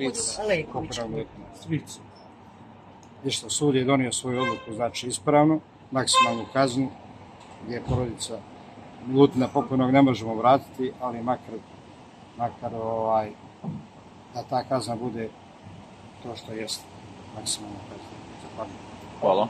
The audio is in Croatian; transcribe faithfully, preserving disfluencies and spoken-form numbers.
Stric. Ništa, sud je donio svoju odluku, znači ispravno, maksimalnu kaznu, gdje je porodica Milutina pokojnog ne možemo vratiti, ali makar, makar ovaj, da ta kazna bude to što jeste, maksimalna kazna. Hvala.